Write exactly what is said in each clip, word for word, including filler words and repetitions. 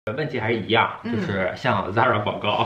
问题还是一样，就是像 Zara 广告。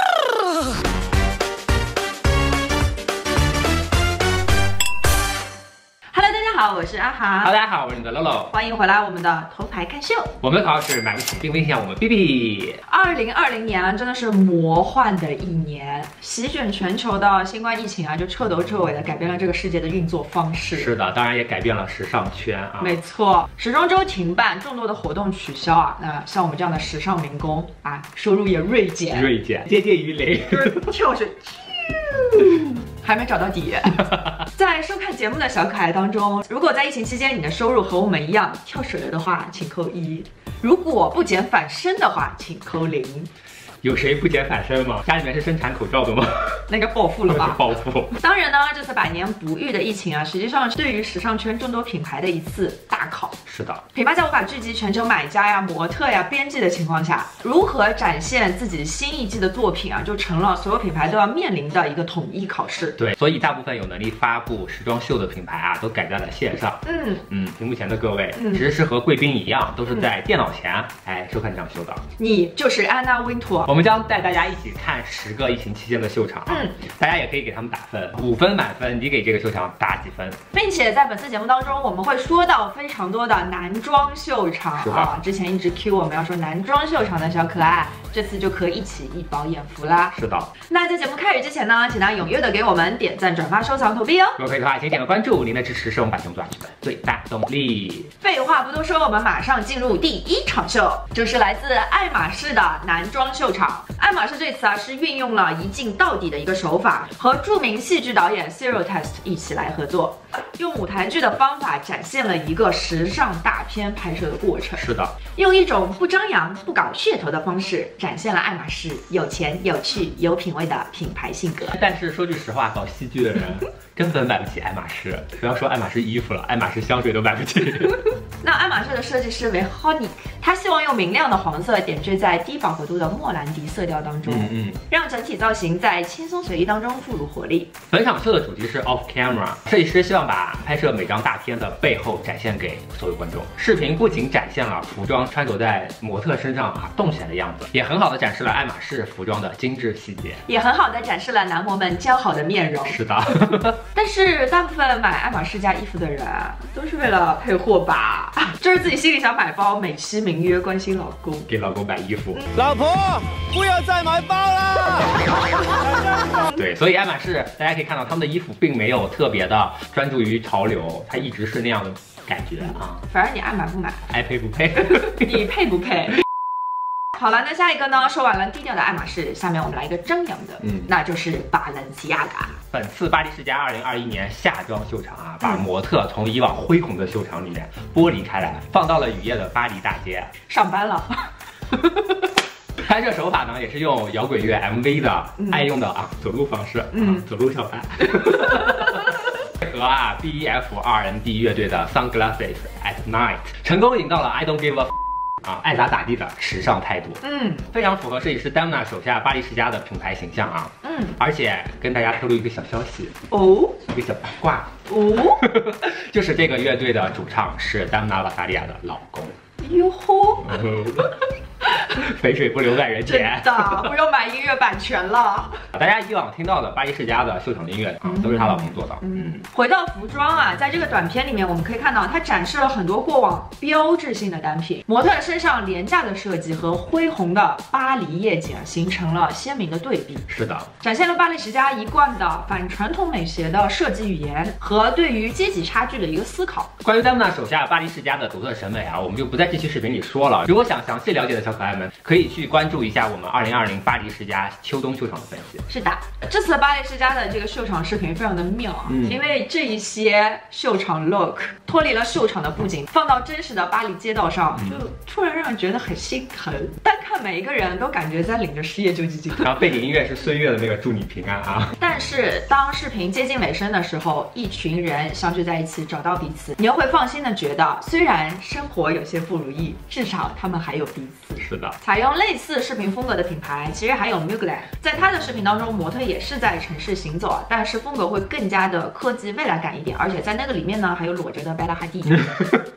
好，我是阿航。 Hello， 大家好，我是你的 Lolo， 欢迎回来我们的头牌看秀。 我们的口号是买不起，并不影响我们 B B。 二零二零年啊，真的是魔幻的一年，席卷全球的新冠疫情啊，就彻头彻尾的改变了这个世界的运作方式。 是的，当然也改变了时尚圈啊。 没错，时装周停办，众多的活动取消啊。那像我们这样的时尚民工啊，收入也锐减， 锐减，接近于零， 就是跳水。还没找到底。在收看节目的小可爱当中，如果在疫情期间你的收入和我们一样跳水了的话，请扣一；如果不减反身的话，请扣零。 有谁不减反身吗？家里面是生产口罩的吗？ 那个暴富了吧？ 暴富。当然呢，这次百年不遇的疫情啊，实际上是对于时尚圈众多品牌的一次大考。 是的， 品牌在无法聚集全球买家呀、模特呀、编辑的情况下，如何展现自己新一季的作品啊，就成了所有品牌都要面临的一个统一考试。 对，所以大部分有能力发布时装秀的品牌啊，都改在了线上。 嗯嗯，屏幕前的各位， 嗯、 其实是和贵宾一样，都是在电脑前哎收看这场秀的。 你就是安娜温图。 我们将带大家一起看十个疫情期间的秀场，嗯，大家也可以给他们打分，五分满分，你给这个秀场打几分？ 并且在本次节目当中，我们会说到非常多的男装秀场啊，之前一直 Q 我们要说男装秀场的小可爱，这次就可以一起一饱眼福啦。 是的。那在节目开始之前呢，请大家踊跃的给我们点赞、转发、收藏、投币哦。 如果可以的话，请点个关注，您的支持是我们把节目做下去的最大动力。 废话不多说，我们马上进入第一场秀，就是来自爱马仕的男装秀场。爱马仕这次啊是运用了一镜到底的一个手法，和著名戏剧导演 Zero Test 一起来合作，用舞台剧的方法展现了一个时尚大片拍摄的过程。 是的， 用一种不张扬、不搞噱头的方式，展现了爱马仕有钱、有趣、有品味的品牌性格。 但是说句实话，搞戏剧的人根本买不起爱马仕，不要说爱马仕衣服了，爱马仕香水都买不起。 那爱马仕的设计师为 Honey， 他希望用明亮的黄色点缀在低饱和度的莫兰迪色调当中，嗯嗯，让整体造型在轻松随意当中注入活力。 本场秀的主题是 Off Camera， 设计师希望把拍摄每张大片的背后展现给所有观众。视频不仅展现了服装穿着在模特身上啊动起来的样子，也很好的展示了爱马仕服装的精致细节， 也很好的展示了男模们姣好的面容。 是的。 但是大部分买爱马仕家衣服的人都是为了配货吧，就是自己心里想买包，美其名曰关心老公， 给老公买衣服。 老婆，不要再买包了。 对，所以爱马仕大家可以看到，他们的衣服并没有特别的专注于潮流，它一直是那样的感觉啊。 反正你爱买不买， 爱配不配， 你配不配？好了，那下一个呢？说完了低调的爱马仕，下面我们来一个张扬的，嗯，那就是巴伦西亚嘎。 本次巴黎世家二零二一年夏装秀场啊，把模特从以往恢宏的秀场里面剥离开来，放到了雨夜的巴黎大街。 上班了。 拍摄手法呢，也是用摇滚乐 M V 的爱用的啊走路方式，嗯，啊、走路小拍。和啊 B E F R and B 乐队的 Sunglasses at Night， 成功引到了 I don't give a。啊，爱咋咋地的时尚态度，嗯，非常符合设计师 Demna 手下巴黎世家的品牌形象啊，嗯，而且跟大家透露一个小消息哦，一个小八卦哦，就是这个乐队的主唱是 Demna 瓦萨利亚的老公。 哟吼！ 肥水不流外人田， 真的不用买音乐版权了。 大家以往听到的巴黎世家的秀场音乐啊，嗯、都是他老公做的。 嗯，回到服装啊，在这个短片里面，我们可以看到它展示了很多过往标志性的单品，模特身上廉价的设计和恢宏的巴黎夜景形成了鲜明的对比。 是的， 展现了巴黎世家一贯的反传统美学的设计语言和对于阶级差距的一个思考。 关于 Demna 手下巴黎世家的独特审美啊，我们就不在这期视频里说了。如果想详细了解的小可爱们，可以去关注一下我们二零二零巴黎世家秋冬秀场的分析。 是的，这次巴黎世家的这个秀场视频非常的妙啊，嗯、因为这一些秀场 look 脱离了秀场的布景，放到真实的巴黎街道上，嗯、就突然让人觉得很心疼。单看每一个人都感觉在领着失业救济金。 然后背景音乐是岁月的那个祝你平安啊。 但是当视频接近尾声的时候，一群人相聚在一起，找到彼此，你又会放心的觉得，虽然生活有些不如意，至少他们还有彼此。 是的， 采用类似视频风格的品牌，其实还有 Mugler， 在他的视频当中，模特也是在城市行走，但是风格会更加的科技未来感一点，而且在那个里面呢，还有裸着的贝拉哈蒂。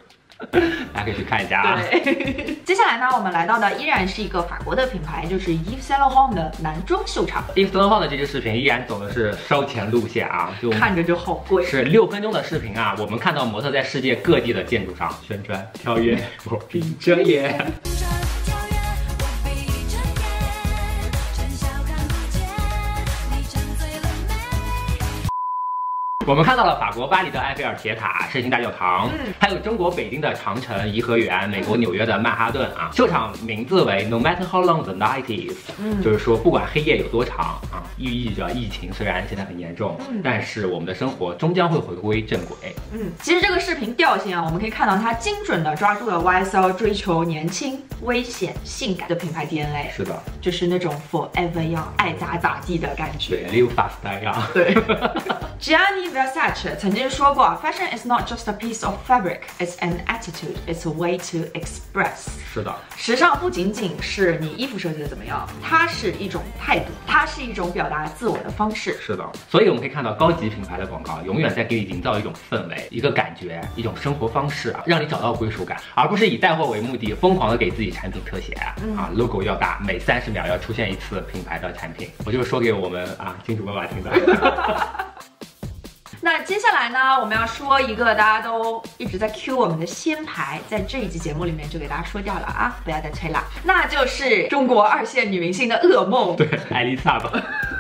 大家可以去看一下啊。 对，接下来呢，我们来到的依然是一个法国的品牌，就是 Yves Saint Laurent 的男装秀场。 Yves Saint Laurent 的这支视频依然走的是烧钱路线啊，就看着就好贵。 是六分钟的视频啊，我们看到模特在世界各地的建筑上旋转跳跃，我闭着眼。我们看到了法国巴黎的埃菲尔铁塔、圣心大教堂，嗯，还有中国北京的长城、颐和园，美国纽约的曼哈顿啊。秀场名字为 No matter how long the night is，嗯，就是说不管黑夜有多长啊，寓意着疫情虽然现在很严重，嗯，但是我们的生活终将会回归正轨。 嗯，其实这个视频调性啊，我们可以看到它精准的抓住了 Y S L 追求年轻、危险、性感的品牌 D N A。 是的， 就是那种 forever 要爱咋咋地的感觉。 对 ，live fast 呀。 对。Gianni Versace 曾经说过 ，Fashion is not just a piece of fabric, it's an attitude, it's a way to express。 是的， 时尚不仅仅是你衣服设计的怎么样，它是一种态度，它是一种表达自我的方式。 是的，所以我们可以看到高级品牌的广告永远在给你营造一种氛围、一个感觉、一种生活方式啊，让你找到归属感，而不是以带货为目的，疯狂的给自己产品特写、嗯、啊 ，logo 要大，每三十秒要出现一次品牌的产品。我就是说给我们啊金主爸爸听的。 那接下来呢，我们要说一个大家都一直在 cue 我们的先排，在这一期节目里面就给大家说掉了啊，不要再催了，那就是中国二线女明星的噩梦， 对，艾丽莎吧。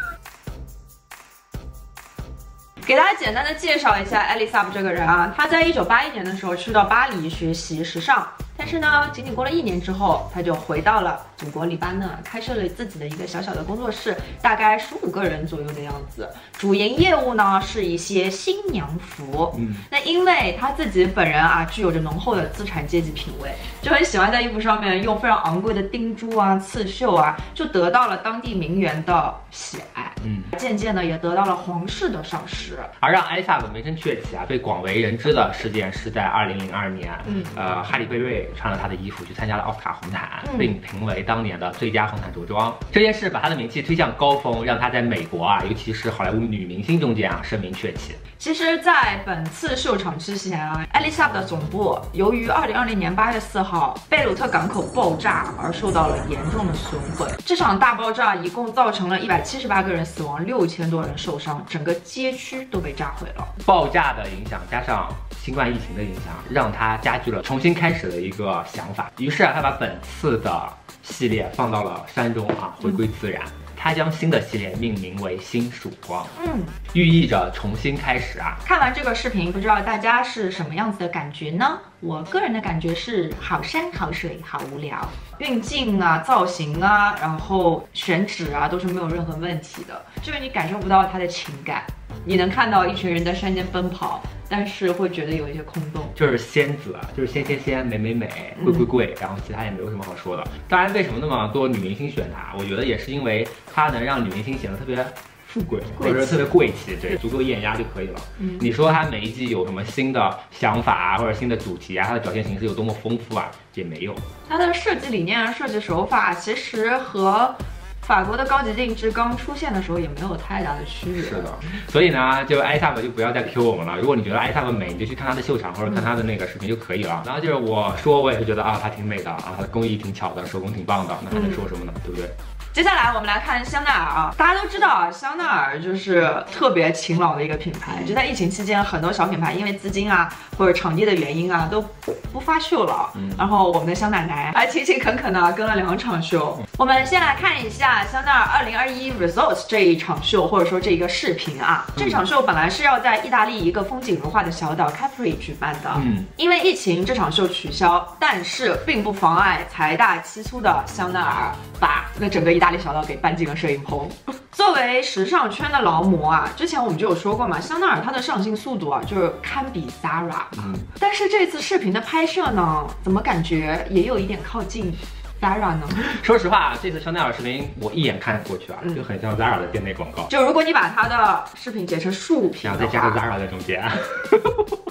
给大家简单的介绍一下艾丽莎这个人啊，她在一九八一年的时候去到巴黎学习时尚。但是呢，仅仅过了一年之后，他就回到了祖国黎巴嫩，开设了自己的一个小小的工作室，大概十五个人左右的样子。主营业务呢是一些新娘服。嗯，那因为他自己本人啊，具有着浓厚的资产阶级品味，就很喜欢在衣服上面用非常昂贵的钉珠啊、刺绣啊，就得到了当地名媛的喜爱。嗯，渐渐的也得到了皇室的赏识。 而让艾丽莎名声鹊起啊，被广为人知的事件是在二零零二年，嗯，呃，哈里贝瑞穿了她的衣服去参加了奥斯卡红毯，嗯、并评为当年的最佳红毯着装。这件事把她的名气推向高峰，让她在美国啊，尤其是好莱坞女明星中间啊声名鹊起。 其实，在本次秀场之前啊，艾丽莎的总部由于二零二零年八月四号贝鲁特港口爆炸而受到了严重的损毁。这场大爆炸一共造成了一百七十八个人死亡，六千多人受伤，整个街区都被炸毁了。 爆炸的影响加上新冠疫情的影响，让他加剧了重新开始的一个想法。于是啊，他把本次的系列放到了山中啊，回归自然。嗯，他将新的系列命名为新曙光，嗯，寓意着重新开始啊。 看完这个视频，不知道大家是什么样子的感觉呢？我个人的感觉是好山好水好无聊，运镜啊、造型啊，然后选址啊都是没有任何问题的，就是你感受不到它的情感。你能看到一群人在山间奔跑，但是会觉得有一些空洞。 就是仙子，就是仙仙仙，美美美，贵贵贵，然后其他也没有什么好说的。当然，为什么那么多女明星选她？我觉得也是因为她能让女明星显得特别富贵，或者是特别贵气，对，足够艳压就可以了。嗯，你说她每一季有什么新的想法啊，或者新的主题啊，她的表现形式有多么丰富啊，也没有。 她的设计理念、设计手法其实和法国的高级定制刚出现的时候也没有太大的区别。 是的，所以呢，就艾莎吧就不要再 Q 我们了。如果你觉得艾莎吧美，你就去看她的秀场或者看她的那个视频就可以了。然后就是我说我也是觉得啊，她挺美的啊，她的工艺挺巧的，手工挺棒的，那还能说什么呢？对不对？ 接下来我们来看香奈儿啊，大家都知道啊，香奈儿就是特别勤劳的一个品牌。就在疫情期间，很多小品牌因为资金啊或者场地的原因啊，都不发秀了。嗯，然后我们的香奶奶还勤勤恳恳的跟了两场秀。我们先来看一下香奈儿二零二一 Results 这一场秀，或者说这一个视频啊。这场秀本来是要在意大利一个风景如画的小岛 Capri 举办的，嗯，因为疫情这场秀取消，但是并不妨碍财大气粗的香奈儿把那整个意大利小岛给搬进了摄影棚。作为时尚圈的劳模啊，之前我们就有说过嘛，香奈儿它的上新速度啊，就是堪比 Zara。嗯，但是这次视频的拍摄呢，怎么感觉也有一点靠近 Zara 呢？ 说实话，这次香奈儿视频我一眼看过去啊，嗯、就很像 Zara 的店内广告。 就如果你把它的视频截成竖屏， 然后再加个 Zara 在中间。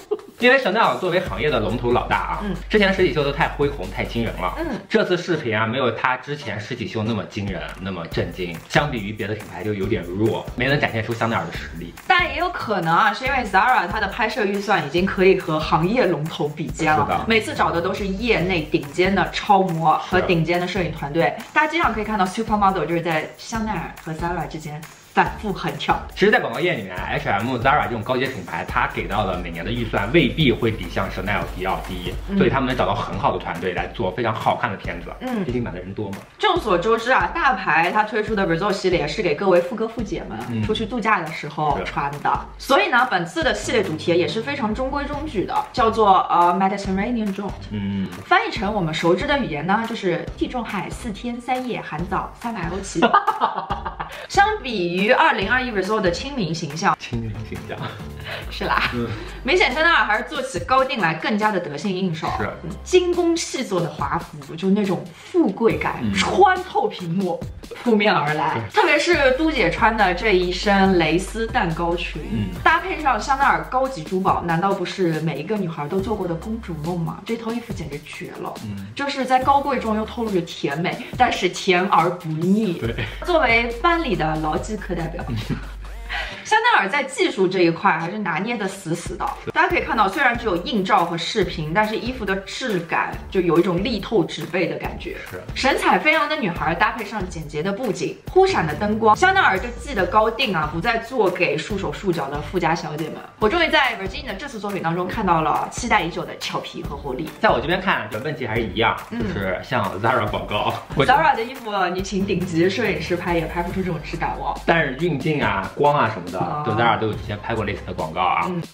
因为香奈儿作为行业的龙头老大啊， 嗯， 之前的实体秀都太恢宏、太惊人了。 嗯， 这次视频啊，没有它之前实体秀那么惊人、那么震惊。相比于别的品牌，就有点弱，没能展现出香奈儿的实力。 但也有可能啊，是因为 Zara 它的拍摄预算已经可以和行业龙头比肩了，每次找的都是业内顶尖的超模和顶尖的摄影团队。大家经常可以看到 Supermodel 就是在香奈儿和 Zara 之间反复横跳。 其实，在广告业里面 ，H M、Zara 这种高阶品牌，它给到的每年的预算未必会比像 Chanel、迪奥低，嗯、所以他们能找到很好的团队来做非常好看的片子。嗯，毕竟买的人多嘛。 众所周知啊，大牌它推出的 Resort 系列是给各位富哥富姐们、嗯、出去度假的时候穿的，所以呢，本次的系列主题也是非常中规中矩的，叫做呃 Mediterranean Jaunt。嗯，翻译成我们熟知的语言呢，就是地中海四天三夜含早三百欧起。相比于二零二一 Resort 的亲民形象， 亲民形象是啦， 嗯， 明显香奈儿还是做起高定来更加的得心应手， 是、 嗯、精工细作的华服，就那种富贵感、嗯、穿透屏幕扑面而来。特别是都姐穿的这一身蕾丝蛋糕裙，嗯、搭配上香奈儿高级珠宝，难道不是每一个女孩都做过的公主梦吗？这套衣服简直绝了，嗯，就是在高贵中又透露着甜美，但是甜而不腻。 对， 作为班里的劳技课代表。香奈儿在技术这一块还是拿捏的死死的。大家可以看到，虽然只有硬照和视频，但是衣服的质感就有一种力透纸背的感觉。 是神采飞扬的女孩搭配上简洁的布景、忽闪的灯光，香奈儿这季的高定啊，不再做给束手束脚的富家小姐们。我终于在 Virginia 的这次作品当中看到了期待已久的俏皮和活力。 在我这边看，就问题还是一样，就是像 Zara 广告、 嗯、，Zara 的衣服你请顶级摄影师拍也拍不出这种质感哦。 但是运镜啊、光啊什么的。就 Zara 都有之前拍过类似的广告啊。嗯、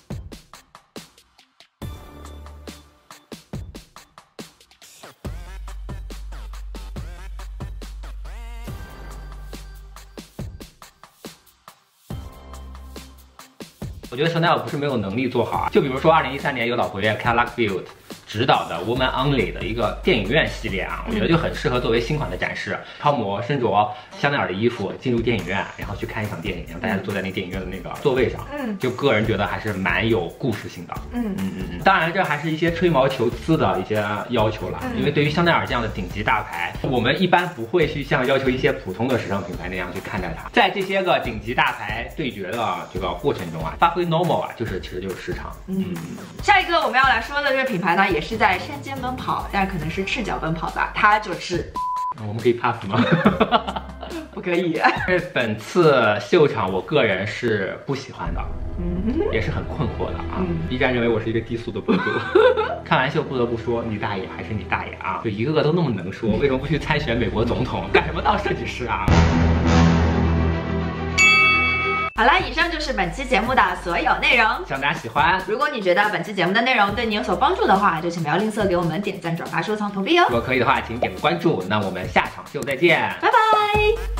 我觉得 Chanel 不是没有能力做好啊，就比如说二零一三年有老佛爷 Karl Lagerfeld指导的 Woman Only 的一个电影院系列啊，我觉得就很适合作为新款的展示。超模身着香奈儿的衣服进入电影院，然后去看一场电影，然后大家坐在那电影院的那个座位上，嗯，就个人觉得还是蛮有故事性的。嗯嗯嗯嗯。当然，这还是一些吹毛求疵的一些要求了，因为对于香奈儿这样的顶级大牌，我们一般不会去像要求一些普通的时尚品牌那样去看待它。在这些个顶级大牌对决的这个过程中啊，发挥 normal 啊，就是其实就是市场。嗯， 下一个我们要来说的这个品牌呢，也是在山间奔跑，但可能是赤脚奔跑吧，它就是。 我们可以 pass 吗？ 不可以。 本次秀场，我个人是不喜欢的，嗯，也是很困惑的啊。嗯、B 站认为我是一个低俗的博主。看完秀不得不说，你大爷还是你大爷啊！就一个个都那么能说，为什么不去参选美国总统？干什么当设计师啊？ 好啦，以上就是本期节目的所有内容， 希望大家喜欢。 如果你觉得本期节目的内容对你有所帮助的话，就请不要吝啬给我们点赞、转发、收藏、投币哦。 如果可以的话，请点个关注。那我们下场秀再见， 拜拜。